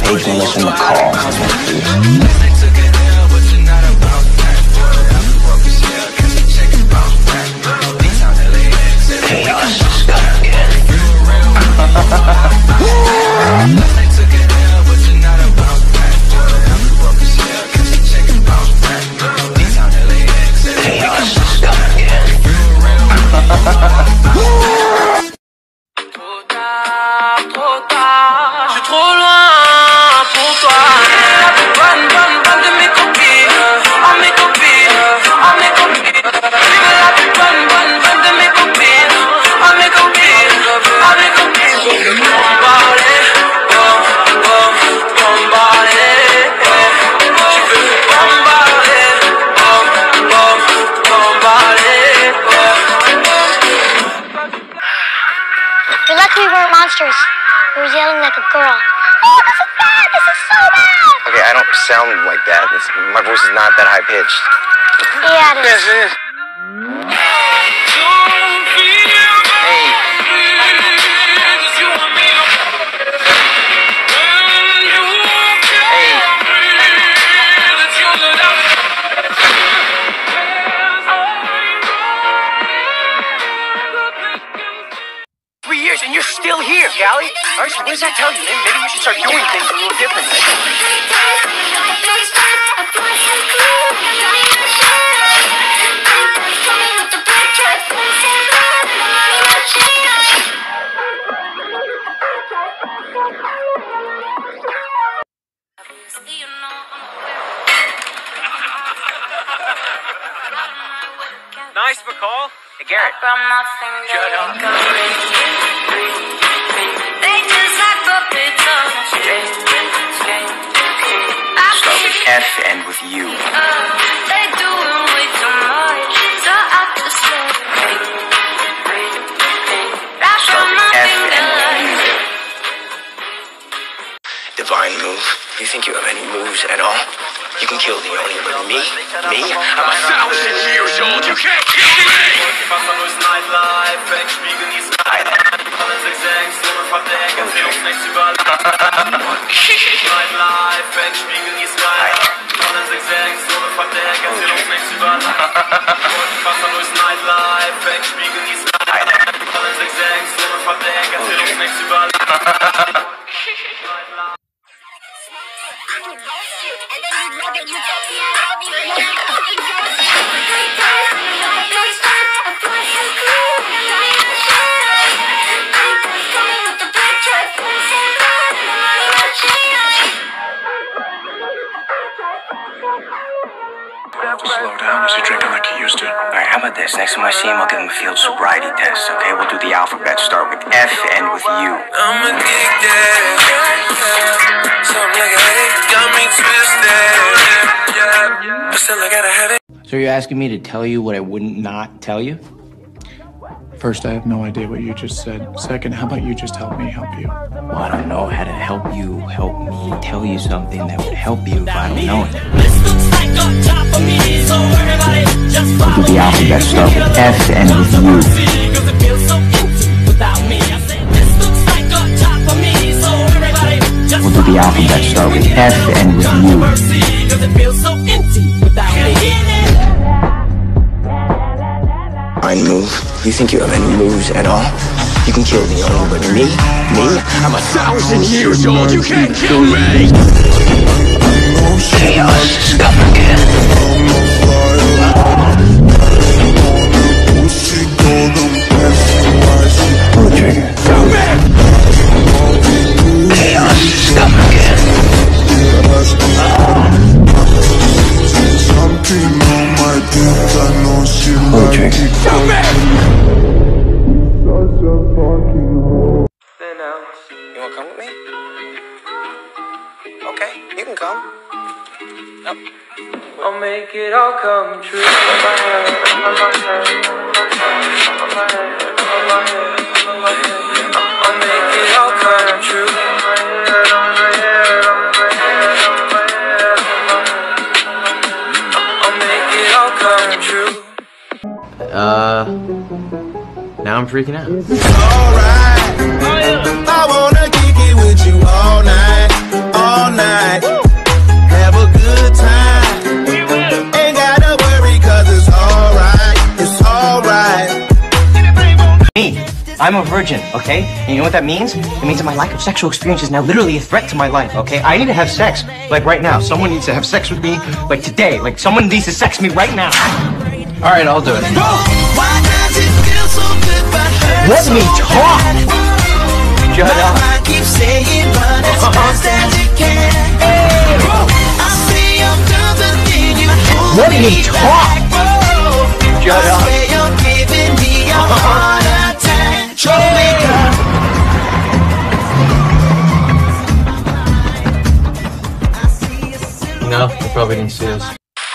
occasionally listen to call. Chaos is coming again. Chaos is coming again. Je suis trop loin pour toi. Bonne de mes copines, oh mes copines, oh mes copines. La plus bonne de mes copines, oh mes copines, oh mes copines. Bombarder, bombarder, je veux bombarder, bombarder. You're lucky we weren't monsters. We were yelling like a girl. Oh, this is bad! This is so bad! Okay, I don't sound like that. My voice is not that high-pitched. Yeah, it is. Yes, it is. And you're still here, Gally. All right, so what does that tell you, man? Maybe you should start doing things a little different. Nice, McCall. Hey, Garrett. Shut up. Start with F, end with U. Start with F, end with U. Divine move. You think you have any moves at all? You can kill the owner, but me? I'm 1,000 years old. You can't kill me! Slow down. Is he drinking like he used to? Alright, how about this? Next time I see him, I'll give him a field sobriety test, okay? We'll do the alphabet. Start with F, end with U. I'm addicted. Something like a headache got me twisted. But still, I gotta have it. So you're asking me to tell you what I wouldn't not tell you? First, I have no idea what you just said. Second, how about you just help me help you? Well, I don't know how to help you help me tell you something that would help you if I don't know it. We'll do the alphabet. Start with F, end with U. We'll do the alphabet. Start with F, end with U. Fine move. You think you have any moves at all? You can kill the owner, but me? I'm 1,000 years old. You can't kill me! Chaos is coming again. Pull the trigger. Chaos is coming again. Pull the trigger. You wanna come with me? Okay, you can come. I'll make it all come true. I'll make it all come true. I'll make it all come true. Now I'm freaking out. Alright, I wanna kick it with you all night, all I'm a virgin, okay? And you know what that means? It means that my lack of sexual experience is now literally a threat to my life, okay? I need to have sex, like right now. Someone needs to have sex with me, like today. Like someone needs to sex me right now. All right, I'll do it. Let me talk! Shut up. Let me talk! Shut up. No, you probably didn't see us. Yes!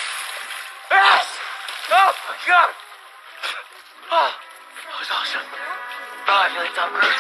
Oh my god! Oh, that was awesome. Oh, I feel like Tom Cruise.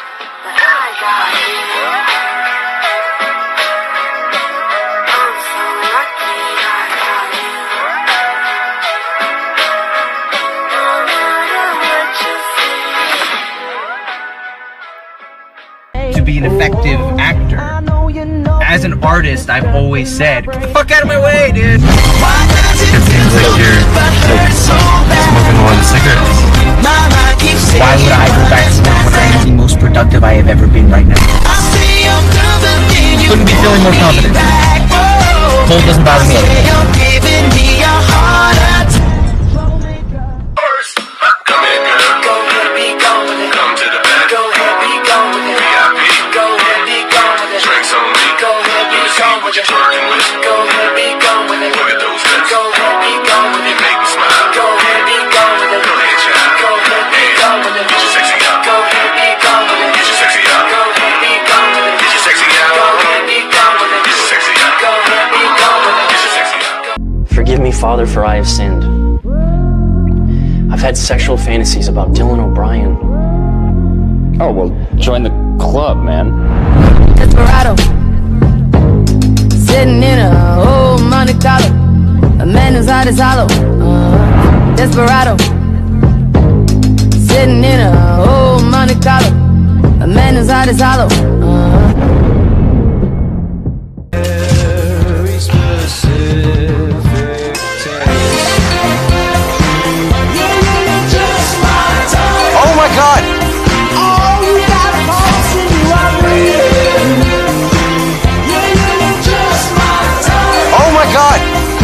To be an effective actor. As an artist, I've always said, get the fuck out of my way, dude! It seems like you're smoking a lot of cigarettes. Why would I go back to work when I am the most productive I have ever been right now? Couldn't be feeling more confident. Cold doesn't bother me anymore. Forgive me, Father, for I have sinned. I've had sexual fantasies about Dylan O'Brien. Oh, well, join the club, man. Desperado, sitting in a old Monte Carlo, a man whose heart is hollow. Desperado, sitting in a old Monte Carlo, a man whose heart is hollow. Oh my god! Oh my god!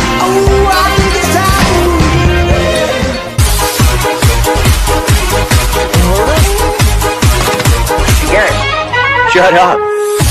Garrett, shut up.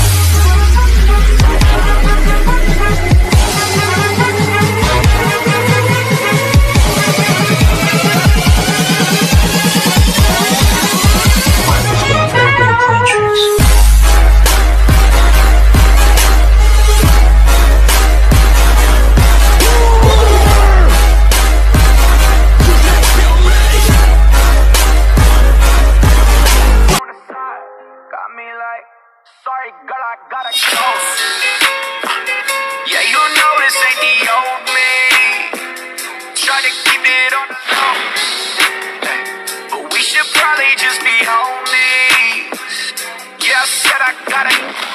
Sorry, girl, I gotta go. Yeah, you know this ain't the old me. Try to keep it on the low, but we should probably just be homies. Yeah, I said I gotta.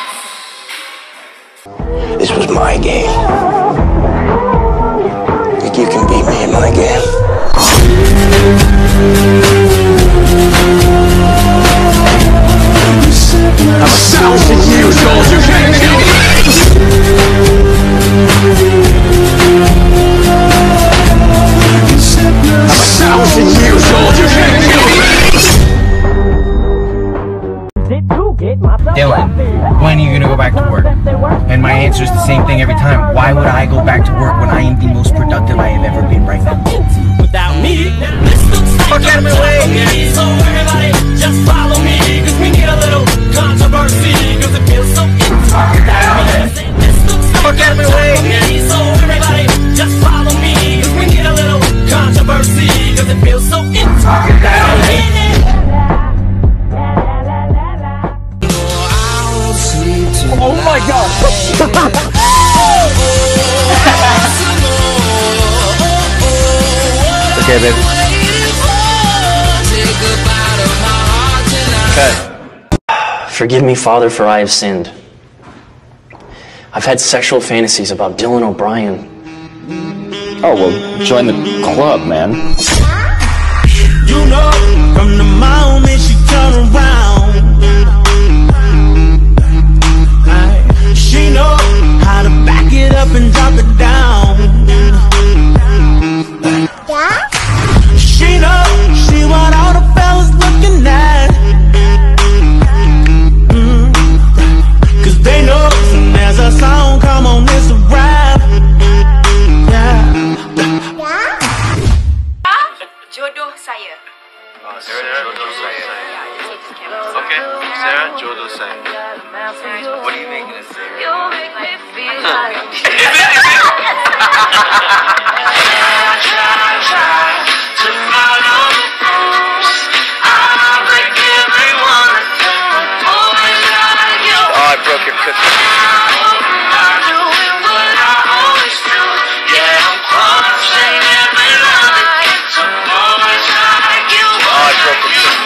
This was my game. Think you can beat me in my game? I'm 1,000 years old, you can't kill me! I'm 1,000 years old, you can't kill me! Dylan, when are you gonna go back to work? And my answer is the same thing every time. Why would I go back to work when I am the most productive I have ever been right now? Without me, fuck out of my way! So everybody, just follow me, cause we need a little controversy, cause it feels so fuck out of my way! So everybody, just follow me, cause we need a little controversy, cause it feels so Oh my god! Okay, baby. Okay. Forgive me, Father, for I have sinned. I've had sexual fantasies about Dylan O'Brien. Oh, well, join the club, man. You know, from the moment she turned around. Sarah, Joe the same. What are you making us say? You make me feel like to follow the rules. I break every one of them. Boys like you. Oh, I broke your cookie. I'm doing what I always do. Yeah, I'm crossing every line. To boys like you. Oh, I broke your cookie.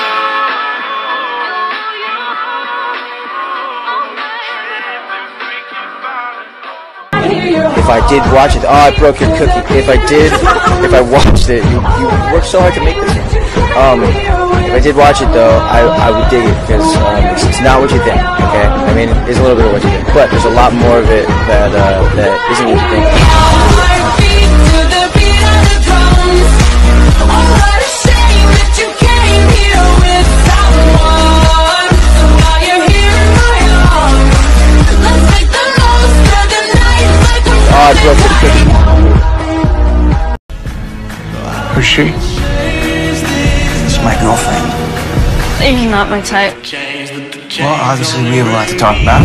If I did watch it, oh, I broke your cookie. If I watched it, you worked so hard to make this. If I did watch it though, I would dig it because it's not what you think. Okay, I mean, it's a little bit of what you think, but there's a lot more of it that isn't what you think. Oh, I broke the cookie. Who's she? She's my girlfriend. You're not my type. Well, obviously we have a lot to talk about.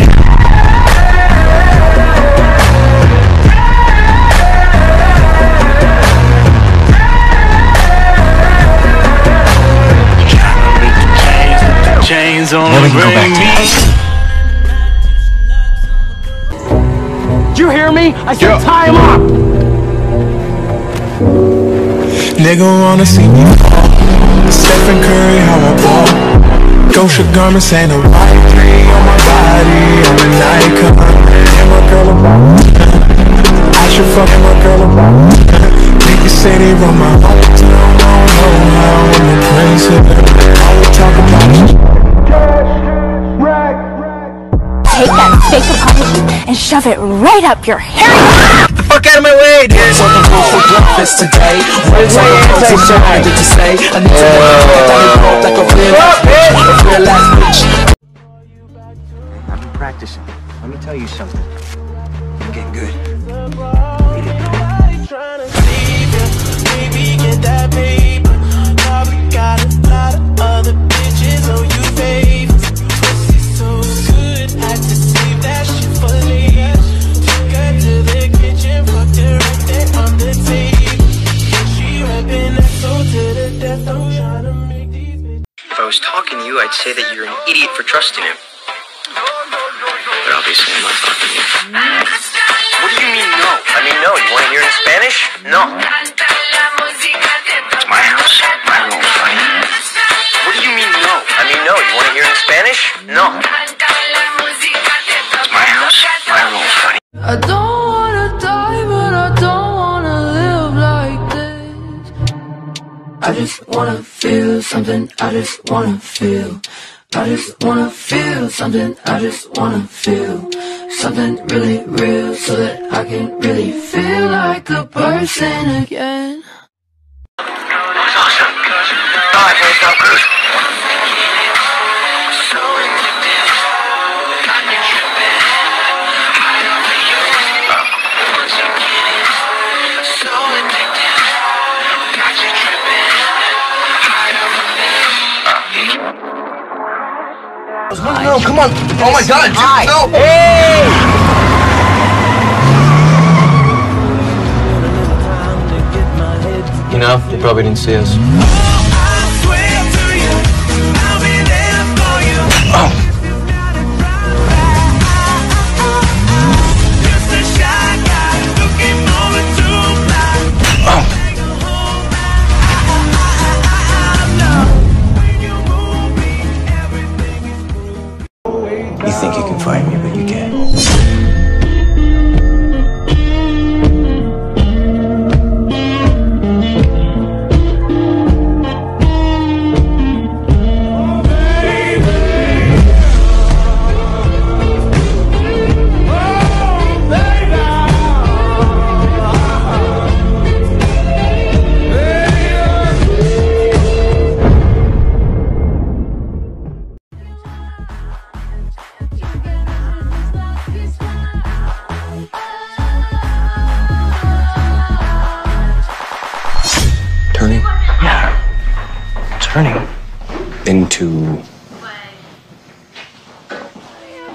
Then we can go back to Did you hear me? I said tie him up! Nigga wanna see me fall. Stephen Curry, how I ball. Gosha garments ain't a white tree on my body. I'm an icon. And my girl about I should fuck my girl about niggas say they run my hometown. I don't know how I'm a prince of it. I would talk about Take that fake apology and shove it right up your hair. Get the fuck out of my way, dude! Something cool for breakfast today. What is it to say? I need to know like a real ass bitch. I've been practicing. Let me tell you something. I'm getting good. Baby, get that paper. Probably got a lot of other bitches on you, babe. Pussy so good, had to save that shit for later. Took her to the kitchen, fucked her right there on the table. She rapping that soul to the death. I'm trying to make these bitches. If I was talking to you, I'd say that you're an idiot for trusting him. But obviously I'm not talking to you. What do you mean no? I mean no. You want to hear it in Spanish? No. It's my house. My rules, buddy. What do you mean no? I mean no. You want to hear it in Spanish? No. It's my house. My rules, buddy. I don't wanna die, but I don't wanna live like this. I just wanna feel something, I just wanna feel. I just wanna feel something, I just wanna feel something really real so that I can really feel like a person again. Awesome. Alright, man, stop cruise. No, come on! Oh my God! Dude, no! Hey! You know, they probably didn't see us. You think you can fight me, but you can't. Turning into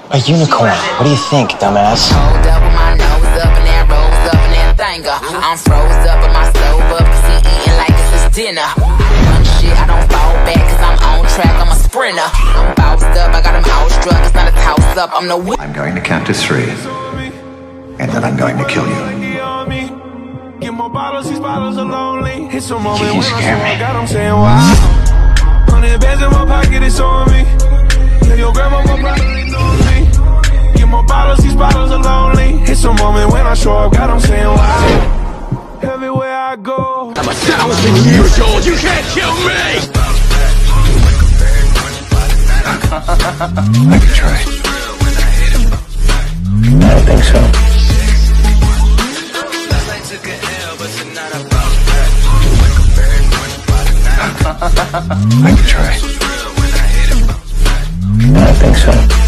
A unicorn. What do you think, dumbass? Hold up with my nose up and that rose up and that thanger. I'm froze up and my stove up cause he eating like it's his dinner. Shit, I don't fall back cause I'm on track, I'm a sprinter. I'm bounced up, I got him outstruck, it's not his house up, I'm the I'm going to count to 3, and then I'm going to kill you. Get more bottles, these bottles are lonely. It's a moment You when I scare me. God, I'm saying wow. 100 bands in my pocket, it's on me. Yeah, your grandma will probably know me. Get more bottles, these bottles are lonely. It's a moment when I show up, God, I'm saying wow. Everywhere I go, I'm 1,000 years old, you can't kill me! I can try. I don't think so. I can try. I don't think so.